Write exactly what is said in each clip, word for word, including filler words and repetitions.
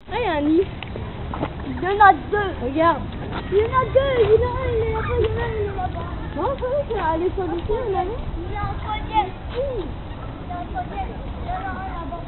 Ah, il y a un nid. Il y en a deux. Regarde. Il y en a deux. Il y en a un, il est là-bas, il y en a un, il est là-bas. Non, c'est vrai, c'est à l'école ici, on a vu. Il est en collier. Il est en collier. Il y en a un là-bas.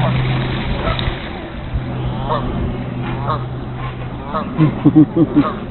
Hehehehe